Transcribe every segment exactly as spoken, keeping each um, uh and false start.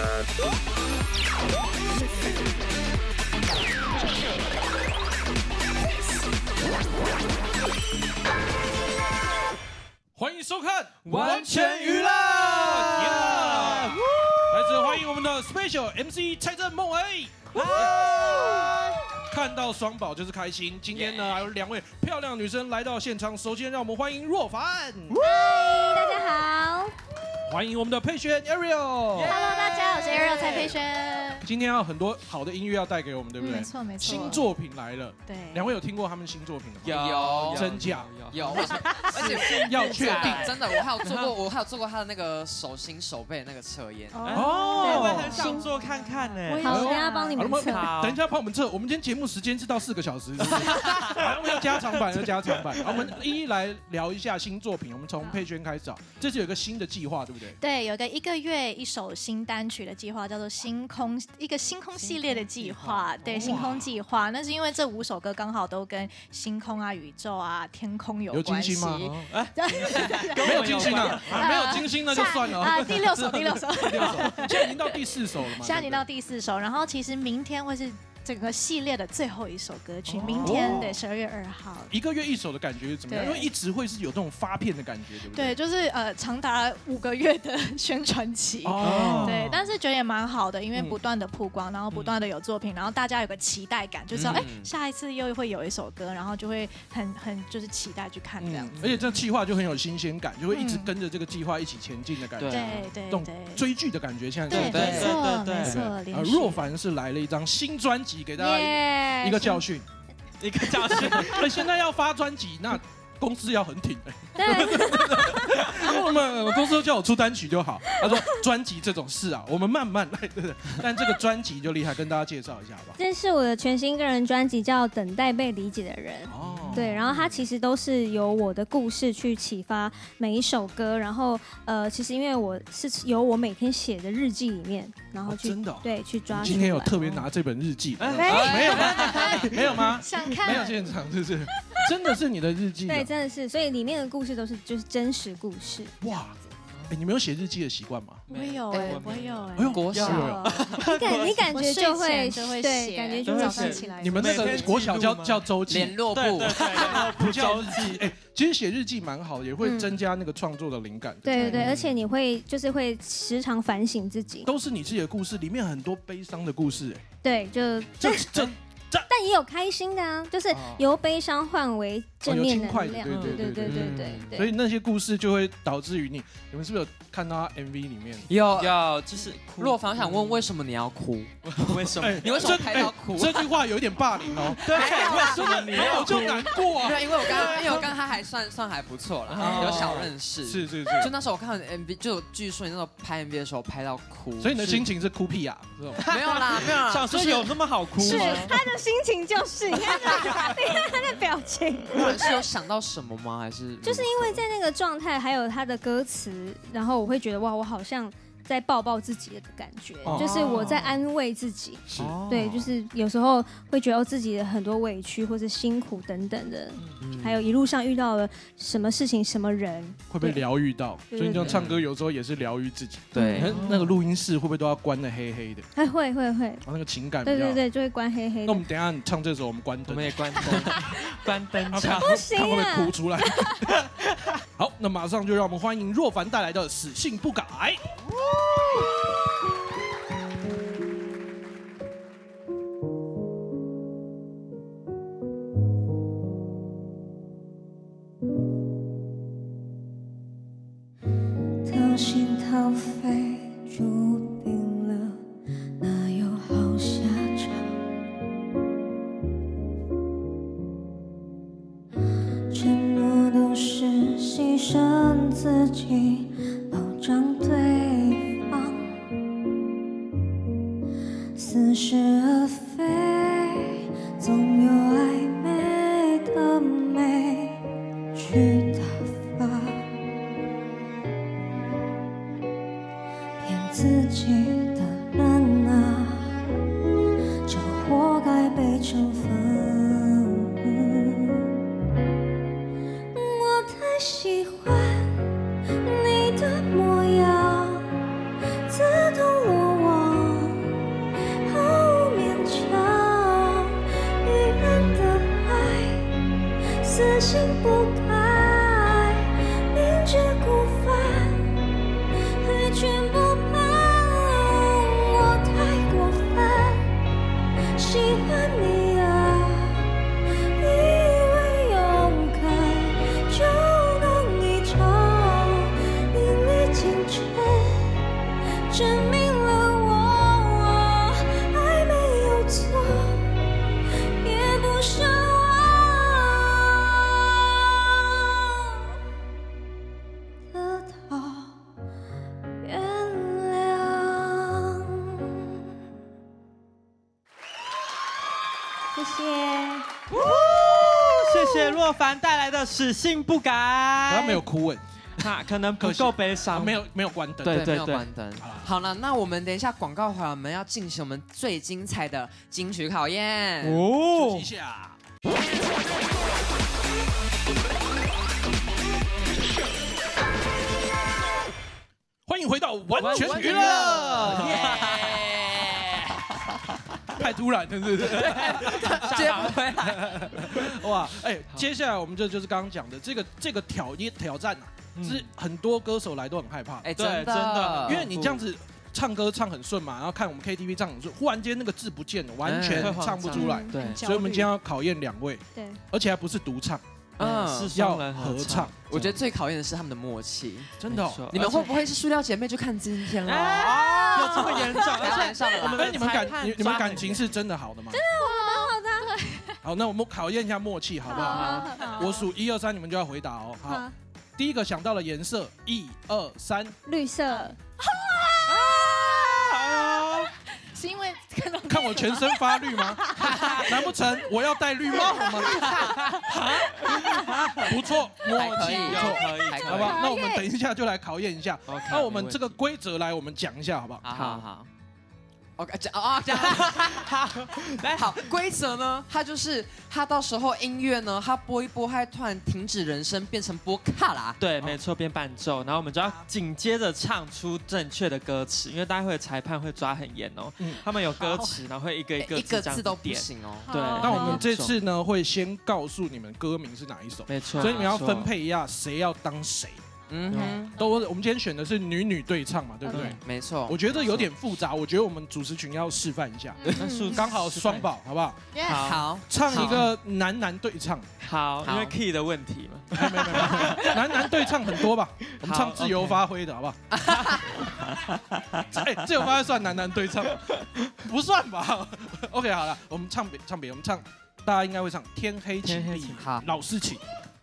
欢迎收看完全娱乐，来自欢迎我们的 Special M C 蔡正孟伟。看到双宝就是开心。今天呢，还有两位漂亮女生来到现场。首先，让我们欢迎若凡。 嗨，大家好。 欢迎我们的佩璇 Ariel。 Hello， 大家好，我是 Ariel 蔡佩璇。 今天要很多好的音乐要带给我们，对不对？ 没错没错。 新作品来了。 对。 两位有听过他们新作品的吗？ 有。 真假？ 有。而且要确定。 真的，我还有做过，我还有做过他的那个手心手背那个测验。 哦。我也很想做看看呢。 好，我等下帮你们测。 等一下帮我们测。我们今天节目时间是到四个小时，好，我们要加长版，要加长版。我们一一来聊一下新作品。我们从佩璇开始找，这次有一个新的计划，对不对？ 对，有个一个月一首新单曲的计划，叫做星空，一个星空系列的计划。对，星空计划，那是因为这五首歌刚好都跟星空啊、宇宙啊、天空有关系。 有金星吗？没有金星啊，没有金星那就算了。 啊，第六首，第六首， 第六首，现在已经到第四首了嘛？ 现在已经到第四首，然后其实明天会是整个系列的最后一首歌曲，明天对十二月二号， 一个月一首的感觉是怎么样？因为一直会是有这种发片的感觉，对不对？ 对，就是呃长达五个月的宣传期，哦，对，但是觉得也蛮好的，因为不断的曝光，然后不断的有作品，然后大家有个期待感，就知道哎下一次又会有一首歌，然后就会很很就是期待去看这样子。 而且这计划就很有新鲜感，就会一直跟着这个计划一起前进的感觉， 对对对， 追剧的感觉，现在对没错没错。 啊，若凡是来了一张新专辑，给大家一个教训， 一个教训。 那现在要发专辑，那公司要很挺哎。我们公司都叫我出单曲就好。他说专辑这种事啊，我们慢慢来，对不对？但这个专辑就厉害，跟大家介绍一下吧。 这是我的全新个人专辑，叫《等待被理解的人》。哦。对，然后它其实都是由我的故事去启发每一首歌，然后呃，其实因为我是由我每天写的日记里面，然后去、 哦、真的、哦、 对去抓。 今天有特别拿这本日记， 哎、 没有吗？没有吗？ 想看？ 没有现场，是不是？真的是你的日记？ 对，真的是，所以里面的故事都是就是真实故事。 哇！哎，你们有写日记的习惯吗？ 我有哎，我有哎。 哎呦， 国小， 你感你感觉就会就会对，感觉就早上起来。 你们那个国小叫叫周记， 联络簿， 不叫日记。哎，其实写日记蛮好的，也会增加那个创作的灵感。 对对对，而且你会就是会时常反省自己。 都是你自己的故事，里面很多悲伤的故事。哎， 对，就这这。 但也有开心的啊，就是由悲伤换为正面能量。 对对对对对对。 所以那些故事就会导致于你，你们是不是有看到他 M V 里面？ 有有，就是若凡想问为什么你要哭？ 为什么？ 你为什么拍到哭？ 这句话有点霸凌哦。 对，为什么你要就难过啊？ 对，因为我刚因为我刚他还算算还不错了，有小认识。 是是是。 就那时候我看 M V， 就据说你那时候拍 M V 的时候拍到哭， 所以你的心情是哭屁啊？ 没有啦，没有啦。 小时候有那么好哭吗？ 是他的心情就是。你看他，你看他的表情。 是有想到什么吗？还是就是因为在那个状态，还有他的歌词，然后我会觉得哇，我好像在抱抱自己的感觉，哦、就是我在安慰自己。 是， 对，就是有时候会觉得自己的很多委屈或者辛苦等等的，嗯、还有一路上遇到了什么事情、什么人， 会被疗愈到。所以你这样唱歌有时候也是疗愈自己。 对， 那个录音室会不会都要关得黑黑的？ 哎，会会会。 那个情感。 对对对，就会关黑黑的。 那我们等一下你唱这首，我们关灯， 我们也关灯，关灯唱， 不行啊， 他会不会哭出来？好，那马上就让我们欢迎若凡带来的《死性不改》。 掏心掏肺，注定了哪有好下场？承诺都是牺牲自己，保障对方，似是而非，总有暧昧的美去打发。自己的人啊，就活该被惩罚。我太喜欢你的模样，自投罗网。 全不怕我太过分，喜欢你啊，以为勇敢就能一场淋漓尽致，证明了我爱没有错，也不奢望得到原谅。 谢谢。 谢谢若凡带来的《死性不改》。 他没有哭哎， 他可能不够悲伤， 没有没有关灯。 对没有关灯。好了，那我们等一下广告回来，我们要进行我们最精彩的金曲考验。 休息一下。欢迎回到完全娱乐。太突然了，是不是？ 接不回来。 哇，哎，接下来我们这就是刚刚讲的这个这个挑挑战啊，是很多歌手来都很害怕。 哎， 对， 真真的， 因为你这样子唱歌唱很顺嘛，然后看我们 K T V 唱很顺，忽然间那个字不见了，完全唱不出来。 对， 所以我们今天要考验两位， 对， 而且还不是独唱， 嗯， 是要双人合唱。 我觉得最考验的是他们的默契， 真的哦。 你们会不会是塑料姐妹就看今天了？ 有这么严重？ 开玩笑的啦。 哎，你们感你你们感情是真的好的吗？真的， 蛮好的。 好，那我们考验一下默契，好不好？我数一二三，你们就要回答哦。好，第一个想到的颜色，一二三， 绿色。 是因为看到看我全身发绿吗？难不成我要戴绿帽吗？不错，默契不错， 可以， 好不好？那我们等一下就来考验一下。 OK， 那我们这个规则来，我们讲一下，好不好？ 好好好。OK， 讲啊讲，好，来好，规则呢，它就是它到时候音乐呢，它播一播，它突然停止人声，变成播卡啦。 对，没错，变伴奏，然后我们就要紧接着唱出正确的歌词，因为待会裁判会抓很严哦，他们有歌词，然后会一个一个一个字都不行哦。 对， 那我们这次呢，会先告诉你们歌名是哪一首， 没错， 所以你们要分配一下谁要当谁。嗯哼，都我们今天选的是女女对唱嘛，对不对？ 没错， 我觉得有点复杂，我觉得我们主持群要示范一下，刚好双宝，好不好？ 好， 唱一个男男对唱， 好，因为 key 的问题嘛， 没没没，男男对唱很多吧？我们唱自由发挥的好不好？哎，自由发挥算男男对唱？不算吧 ？OK， 好了，我们唱别唱别，我们唱大家应该会唱《天黑请闭眼》，老师请。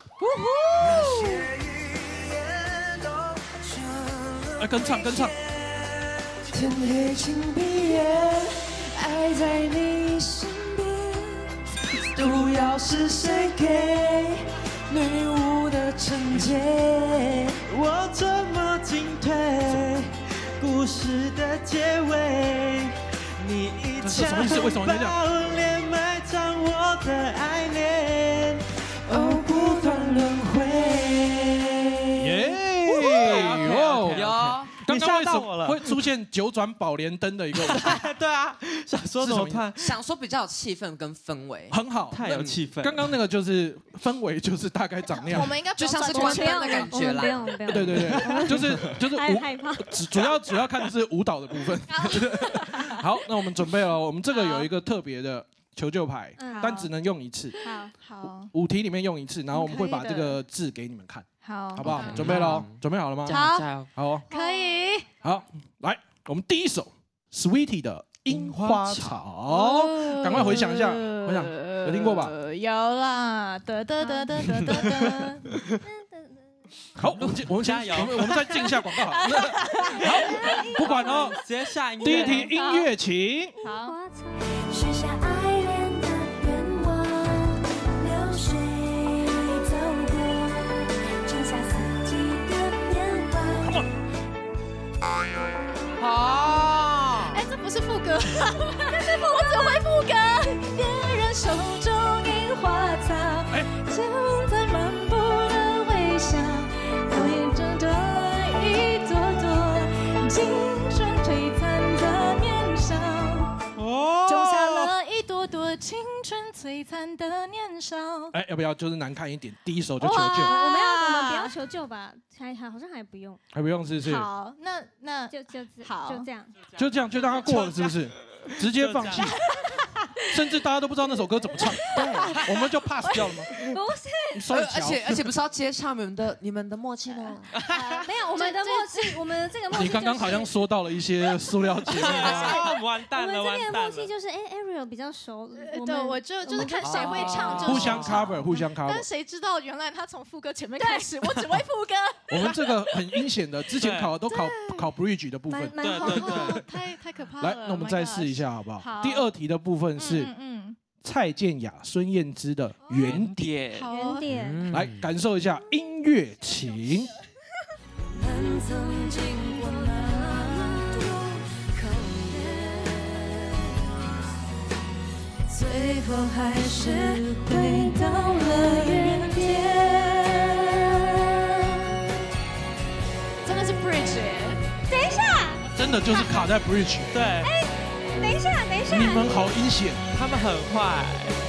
哎，跟唱跟唱。 天黑请闭眼，爱在你身边，毒药是谁给女巫的惩戒？ 我怎么进退？故事的结尾，你一枪爆裂埋葬我的爱恋，哦，不断轮回。 耶！ 有。 刚刚为什么会出现九转宝莲灯的一个？ 对啊，想说怎么办？ 想说比较有气氛跟氛围， 很好， 太有气氛。 刚刚那个就是氛围，就是大概长那样。 我们应该就像是关灯的感觉啦。 不用不用。 对对对，就是就是太害怕。 主要主要看的是舞蹈的部分。好，那我们准备了，我们这个有一个特别的求救牌，但只能用一次。 好好。 五题里面用一次，然后我们会把这个字给你们看。 好， 好不好？准备喽，准备好了吗？ 好， 好， 可以。 好，来，我们第一首 Sweetie 的《樱花草》，赶快回想一下，回想有听过吧？ 有啦，得得得得得得得。 好，我们我们加油，我们我们再进一下广告。好，不管哦， 直接下音乐。 第一题音乐请。 好。 许下爱恋的愿望，流水走过，剩下四季的变化。 好。 哎，这不是副歌，这是副歌，我只会副歌。别人手中樱花草，正在漫步的微笑，倒映着的一朵朵青春璀璨的年少。种下了一朵朵青春璀璀璨的年少。 哎，要不要就是难看一点？第一首就求救。 我们要我们不要求救吧？还还好像还不用， 还不用是不是？ 好，那那就就好， 就这样， 就这样就让他过了是不是？直接放弃，甚至大家都不知道那首歌怎么唱，我们就 pass 掉了吗？ 不是， 而而且而且不是要接唱你们的你们的默契呢？ 没有我们的默契，我们这个默契。 你刚刚好像说到了一些塑料姐妹花， 完蛋了， 我们这边的默契完蛋了。 就是，哎 ，Ariel 比较熟， 对，我就就是看谁会唱， 互相 cover， 互相 cover。 但谁知道原来他从副歌前面开始，我只会副歌。 我们这个很阴险的，之前考的都考考 bridge 的部分。 蛮蛮好对对的。 太太可怕了。 来，那我们再试一下好不好？ 好第二题的部分是嗯嗯蔡健雅、孙燕姿的《原点》， 好原点。 来感受一下音乐情。 能曾经过那么多考验，最后还是回到了原点。 真的是 bridge 耶！ 等一下， 真的就是卡在 bridge。 对， 等一下，等一下， 你们好阴险。 他们很坏。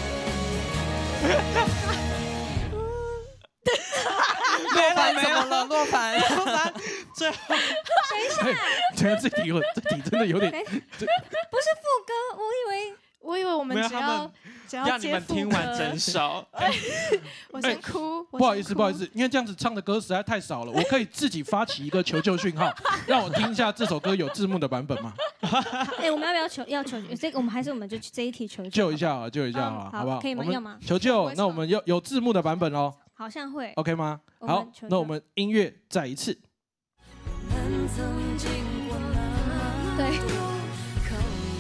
洛凡怎么了？洛凡， 洛凡，最后哎，觉得这题有这题真的有点， 不是副歌，我以为我以为我们没有只要他们只要让你们接副听完歌整首。 我先哭。 不好意思，不好意思，因为这样子唱的歌实在太少了，我可以自己发起一个求救讯号，让我听一下这首歌有字幕的版本吗？ 哎，我们要不要求要求这个？我们还是我们就这一题求救一下啊，救一下嗯啊， 好好不好？ 可以吗我们要吗求救为，什么那我们有有字幕的版本哦好像会。 ，OK 吗？ 我们好求，救那我们音乐再一次。 能曾经过那对， 考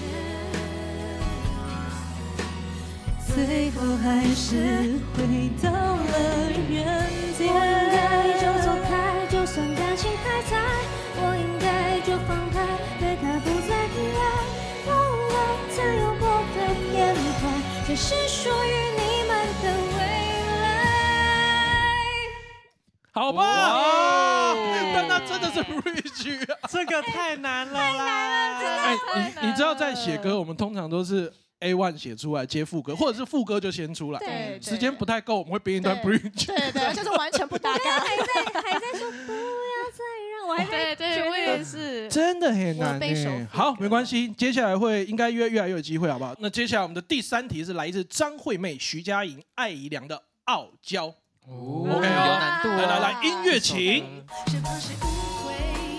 验，最后还是回到了原点。我应该就走开，就算感情还在，我应该就放开，对他不再依赖，忘了曾有过的片段，这是属于你们的未来。 好棒！ 哇但那真的是 bridge 啊！ 这个太难了啦！ 哎，你你知道在写歌，我们通常都是 A one 写出来接副歌，或者是副歌就先出来， 对， 时间不太够，我们会编一段 bridge。 对对，就是完全不搭嘎。 还在还在说不要再让我还在对对，我也是。 真的很难我背手欸。好，没关系，接下来会应该越越来越有机会，好不好？那接下来我们的第三题是来自张惠妹、徐佳莹、艾怡良的《傲娇》。 哦 OK 有哦难度哦。 来来来，音乐情。 是怕是误会，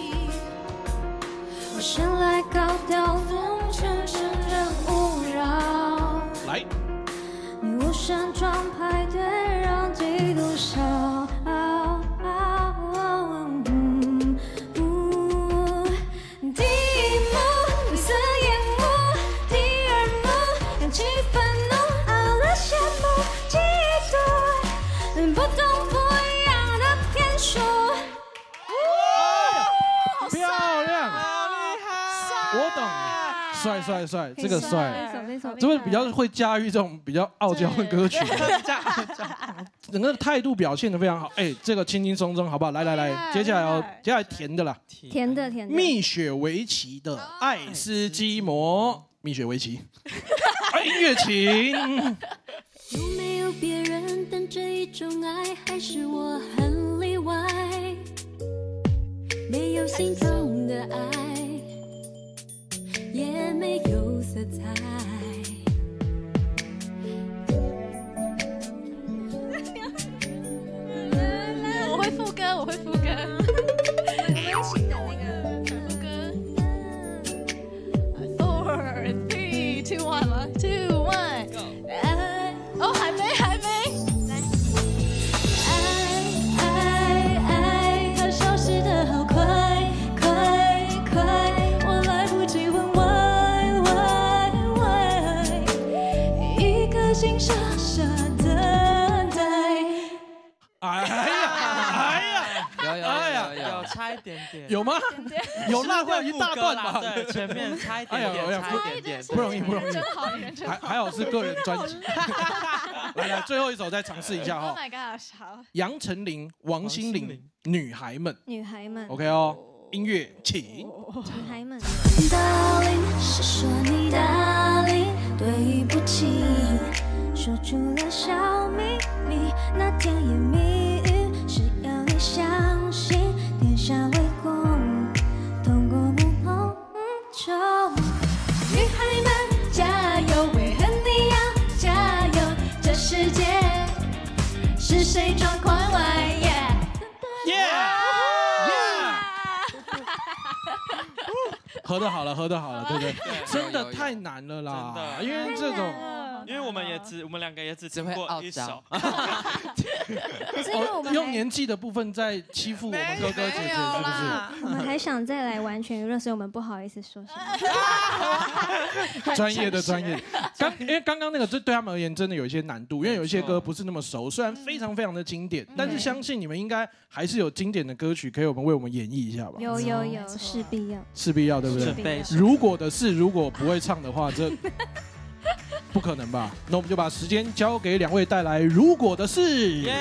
我生来高调，风全身人勿扰。 来， 你无声装排队，让嫉妒烧。第一幕绿色烟雾，第二幕扬起愤怒，熬了羡慕嫉妒，不懂不一样的骗术。 漂亮，我懂，帅帅帅，这个帅。 这首这首这位比较会驾驭这种比较傲娇的歌曲，整个态度表现的非常好。哎，这个轻轻松松，好不好？来来来，接下来哦，接下来甜的啦， 甜的甜的。 蜜雪维奇的《爱斯基摩》，蜜雪维奇，啊音乐情。 有没有别人？但这一种爱还是我很例外。没有心中的爱，也没有色彩。 我会副歌，我会副歌。 温馨的那个副歌。Four, three, two, one 吗 ？Two, one. 哎哦，还没，还没。 爱爱爱，它消失得好快快快，我来不及问 why why why， 一颗心傻傻等待。 哎呀，哎呀， 有有哎呀有有有差一点点， 有吗？有落掉一大段吧？ 对，前面差一点哎呀哎呀点，差一点点， 不容易不容易真好，你人真好。 还还好是个人专辑。来来，最后一首再尝试一下 Oh 哈。 my gosh，好。 杨丞琳、王心凌王心凌， 女孩们女孩们， ，OK 哦，音乐请。 女孩们， Darling， 是说你 Darling， 对不起，说说出了小秘密，那甜言蜜语是要你相信，天下为公，同过不碰触。女孩们加油，为何你要加油？这世界是谁状况外耶？ 合得好了，合得好了，对不对？真的太难了啦，因为这种， 因为我们也只，我们两个也只听过一首。 哦，用年纪的部分在欺负我们哥哥姐姐，是不是？ 我们还想再来完全娱乐，所以我们不好意思说什么。专业的专业，刚因为刚刚那个这对他们而言真的有一些难度，因为有一些歌不是那么熟，虽然非常非常的经典，但是相信你们应该还是有经典的歌曲可以我们为我们演绎一下吧。 有有有，势必要， 势必要，对不对？如果的是，如果不会唱的话，这不可能吧？那我们就把时间交给两位带来《如果的事》。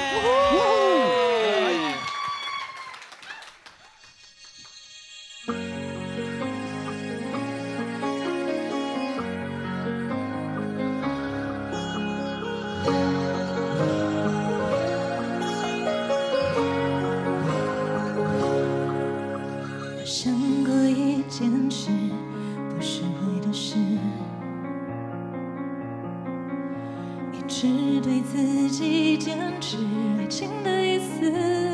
想过一件事，不是会的事，一直对自己坚持爱情的意思。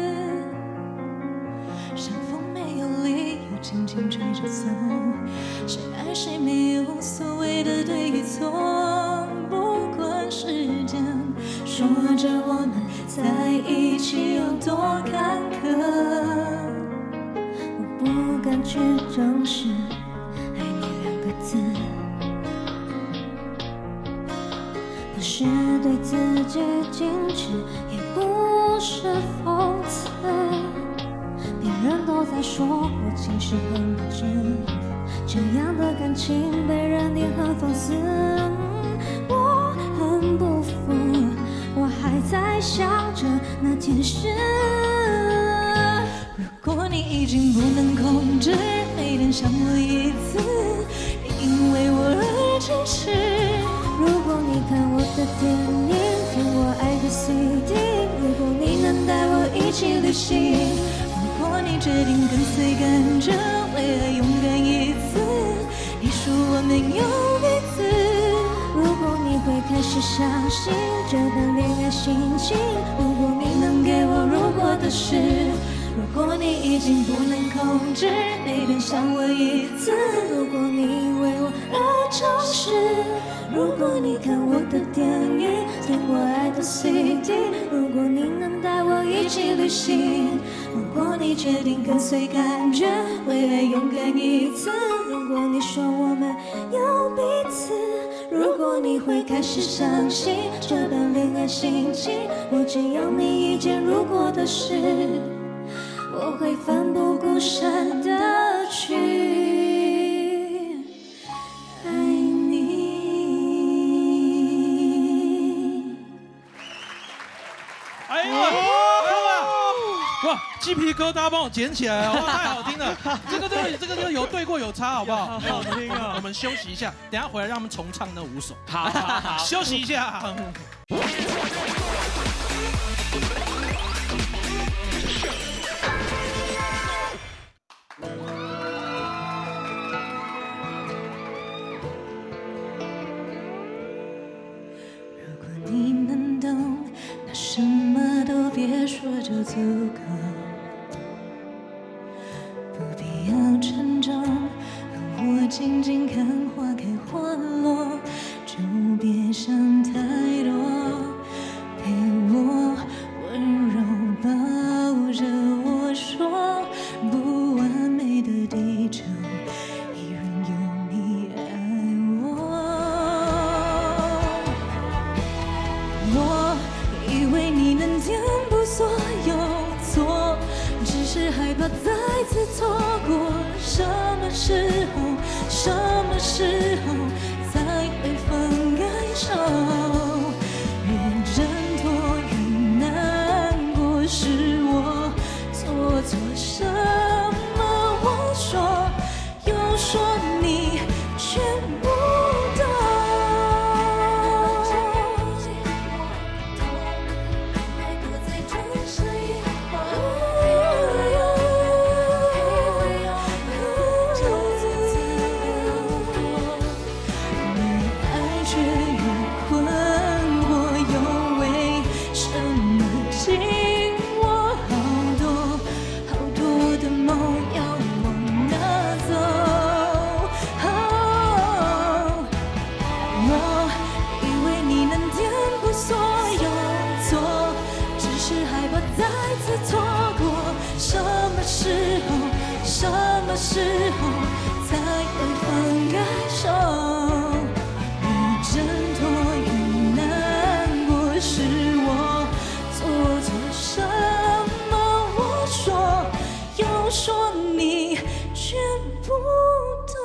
像风没有理由轻轻吹着走，谁爱谁没有所谓的对与错，不管时间说着我们在一起有多坎坷。不敢去正视爱你两个字，不是对自己矜持，也不是讽刺。别人都在说我情绪很认真，这样的感情被人脸和讽刺，我很不服，我还在想着那件事。如果你已经不能控制，每天想我一次，因为我而坚持。如果你看我的电影，听我爱的 C D， 如果你能带我一起旅行，如果你决定跟随感觉，为爱勇敢一次，你说我们有彼此。如果你会开始相信这段恋爱心情，如果你能给我如果的事。如果你已经不能控制，每天想我一次。如果你为我而诚实，如果你看我的电影，听我爱的 C D， 如果你能带我一起旅行，如果你决定跟随感觉，为爱勇敢一次。如果你说我们有彼此，如果你会开始相信这段恋爱心情，我只要你一件如果的事。我会奋不顾身的去爱你。 哎呦，哇，鸡皮疙瘩帮我捡起来，哇，太好听了！这个这个这个这个有对过有差，好不好？ 好听啊！ 我们休息一下，等下回来让他们重唱那五首。 好好好， 休息一下。 你能懂，那什么都别说就足够，不必要沉重，和我静静看花开花落，就别想太多，陪我温柔抱着我说，不完美的地球依然有你爱我。我以为你能填补所有错，只是害怕再次错过。什么时候，什么时候才会放开手？越挣脱越难过，是我做错什么？我说又说你全不懂。 时候才会放开手。越挣脱越难过，是我做错什么？我说又说你却不懂。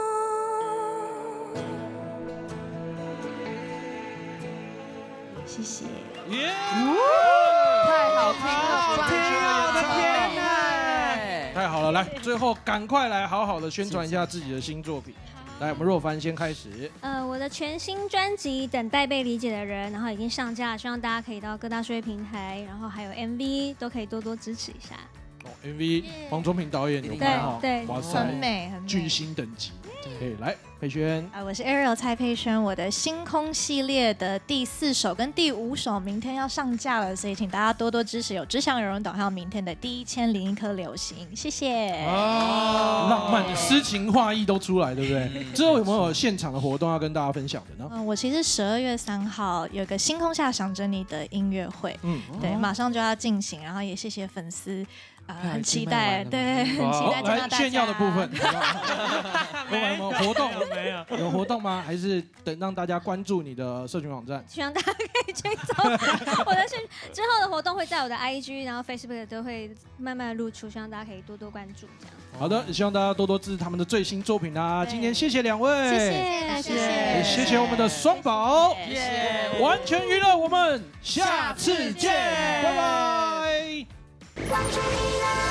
谢谢。 耶！ 太好听了， 好听啊！我的天哪！ 太好了，来，最后赶快来好好的宣传一下自己的新作品。来，我们若凡先开始。 呃，我的全新专辑《等待被理解的人》，然后已经上架了，希望大家可以到各大数位平台，然后还有 M V 都可以多多支持一下。 哦 ，M V 黄宗平导演有拍哈， 对， 哇塞， 很美，很美， 巨星等级。对，来，佩萱。 啊，我是 Ariel 蔡佩萱，我的星空系列的第四首跟第五首明天要上架了，所以请大家多多支持，有只想有人懂，还有明天的第一千零一颗流星，谢谢。 啊，浪漫、诗情画意都出来，对不对？之后有没有现场的活动要跟大家分享的呢？ 嗯，我其实十二月三号有个星空下想着你的音乐会，嗯，对，马上就要进行，然后也谢谢粉丝。啊，很期待，对，很期待见到大家。 来炫耀的部分，有没有活动？ 没有， 有活动吗？还是等让大家关注你的社群网站？ 希望大家可以追踪我的社之后的活动会在我的 I G， 然后 Facebook 都会慢慢露出，希望大家可以多多关注。这样。 好的，也希望大家多多支持他们的最新作品啦。今天谢谢两位， 谢谢，谢谢， 谢谢我们的双宝，完全娱乐，我们下次见，拜拜。 望着你的